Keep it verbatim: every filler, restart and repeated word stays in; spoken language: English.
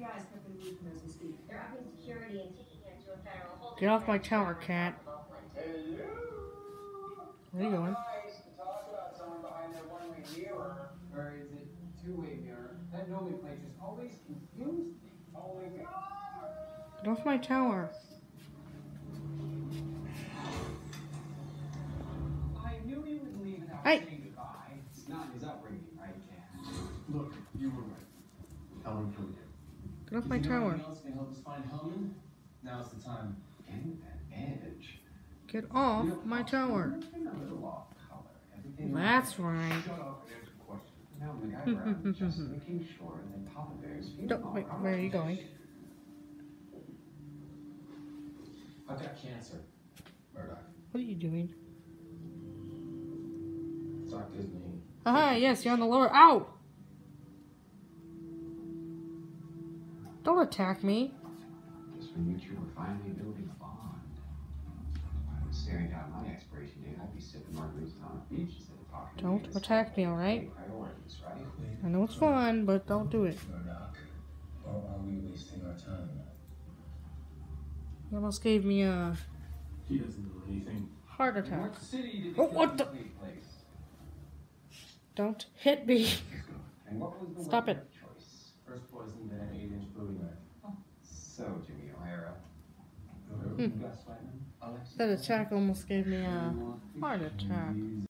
They're upping security and taking him to a federal holding. Get off my tower, cat. Hello. Where are you going? Nice to talk about someone behind that one-way mirror. Or is it two-way mirror? That nomenclature's always confused me. Oh my God. Get off my tower. I knew he would leave without Hey. saying goodbye. It's not his upbringing, right, Cat? Look, you were right. Hellman killed him. Get off my If you know tower. anything else can help us find Hellman, now's the time. Getting that edge. Get off my tower. That's right. Shut up and answer questions. Now, MacGyver, I'm just making sure that Papa Bear's feeling Don't, all wait, right. where are you going? I've got cancer, Murdoch. What are you doing? Doc Disney. Aha, yes, you're on the lower. Ow! Don't attack me. Guess when you two were finally building a bond. If I was staring down my expiration date, I'd be sipping margaritas on a beach instead of talking to Don't you. attack me, alright? Priorities, right? I know it's fun, but don't do it. Murdoch, or are we wasting our time? You almost gave me a He doesn't know anything. heart attack. What city did Oh, what the- take place? Don't hit me. And what was the Stop weapon it. of choice? First poison that had an eight-inch Bowie knife. So, Jimmy O'Hara. Hmm. Gus Whiteman? Alexis? That attack almost gave me a heart attack.